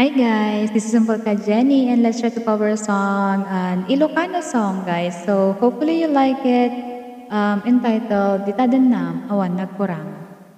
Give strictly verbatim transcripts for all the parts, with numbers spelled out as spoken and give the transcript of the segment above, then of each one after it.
Hi guys, this is Umpalka Jenny and let's try to cover a song, an Ilocano song guys. So hopefully you like it, um, entitled Dita Nam Awan Nagkurang.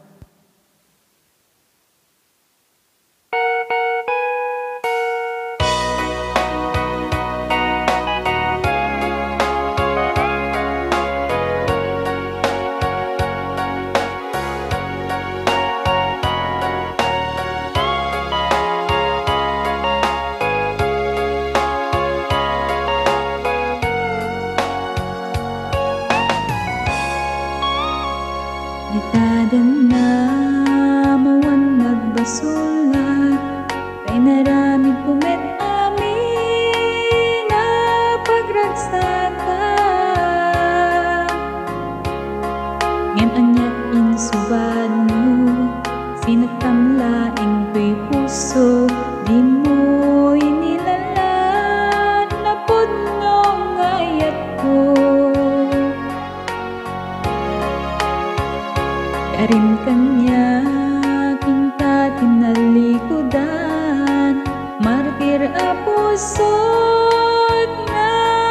Ditadan na mawan nagbasulat, kay naramid pumet amin na pagragsakan. Ngem anyat insubad mo, sinagtamlaing ko'y puso, di mo inilalan na pudnong ayat ko. Karim kanya kinta tinalikudan, martir a pusod na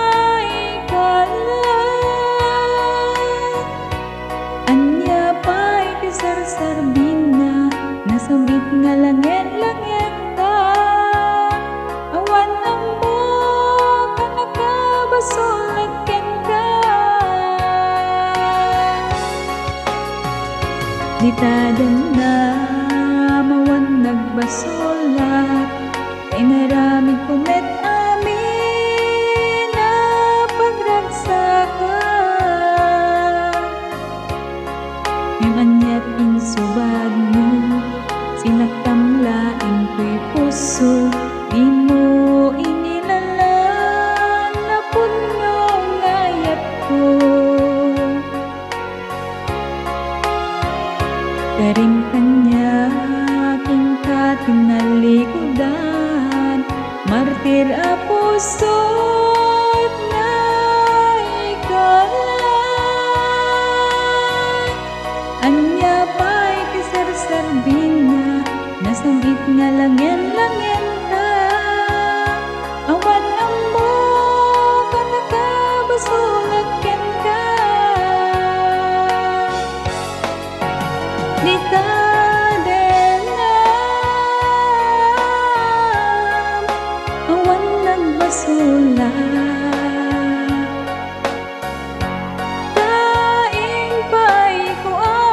ikalat. Anya pa'y kisarsarbina, nasambit nga langit-langit ta. Awan ang mo ka nakabasulat ken ka. Ditadan na mawan nagbasulat, kay naramid pumet amin na pagragsakan. Ngem anyat insubad mo, sinagtamlaing ko'y puso, di mo inilalan na pudnong ayat ko. Karim kanya kinta tinalikudan, martir a pusod na ikalat. Anya pa'y kisarsarbina, nasambit nga langyan-langyan ta. Awan ang mo ka nakabasulat ken ka. Ditadan nam awan nagbasulat, daing pa'y ko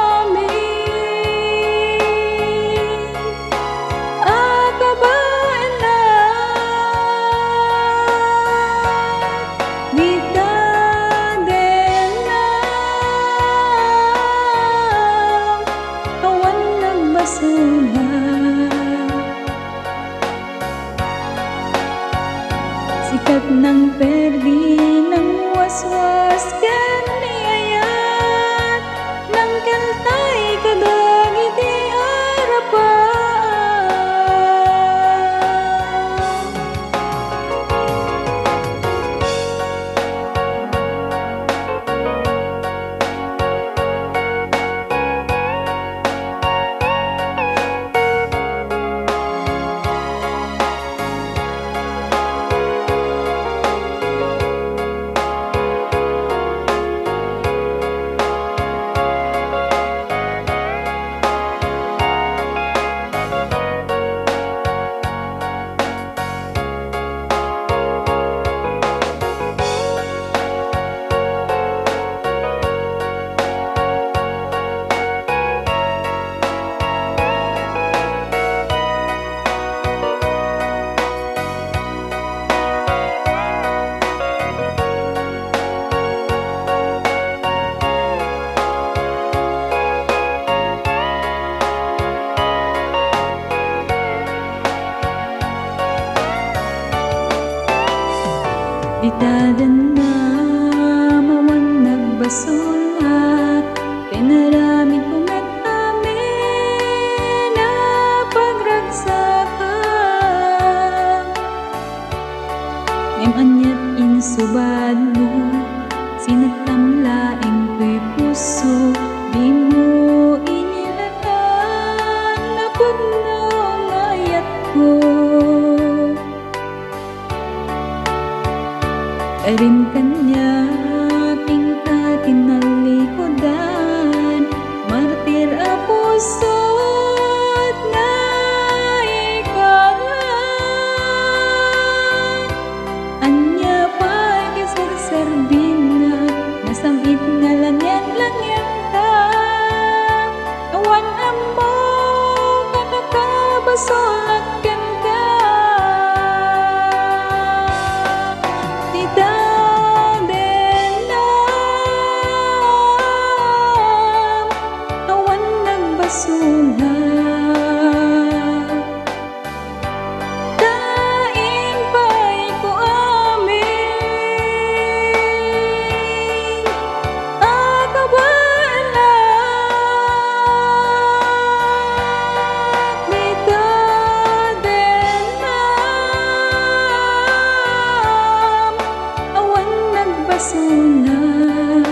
amin akabaen lang. Ditadan nam awan nagbasulat, sikat ng perdi ng waswas ken niayat, nang kaltay kadag iti arapan. Ditadan na mawan nagbasulat, kay naramid pumet amin na pagragsakan. Ngem anyat insubad mo, sinagtamlaing ko'y puso, di mo inilalan na pudnong ayat ko. nagpasulat. Daing pa'y ko amin, akabalak dito din nam, awan nagpasulat.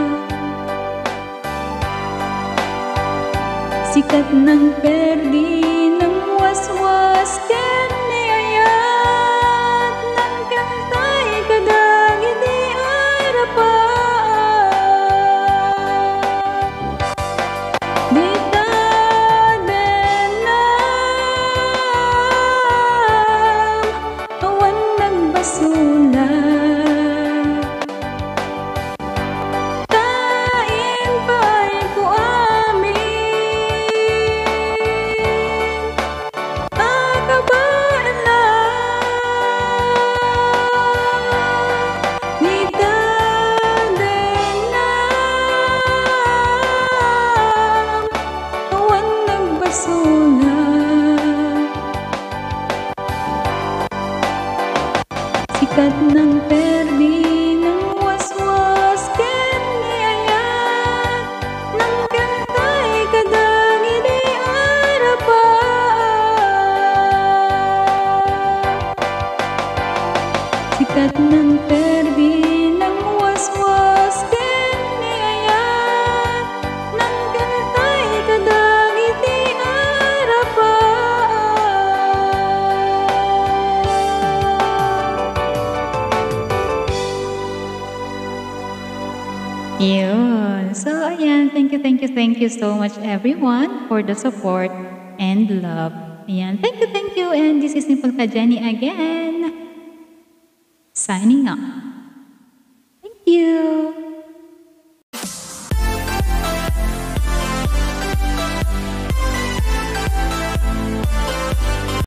Sikat ng perdi ng waswas ken niayat ng kantay kadag iti arapan. Dita den nam, awan nagbasulat. Daing pa'y ko amin, akabalak dita din nam, awan nagbasulat. Sikat ng perdi ng waswas ken niayat ng kantay kadag iti arapan. Sikat ng perdi ng waswas ken niayat ng kantay kadag iti arapan. Yun. So, ayan. Thank you, thank you, thank you so much everyone for the support and love. Ayan. Thank you, thank you. And this is Simple Ka Jenny again. Signing off. Thank you.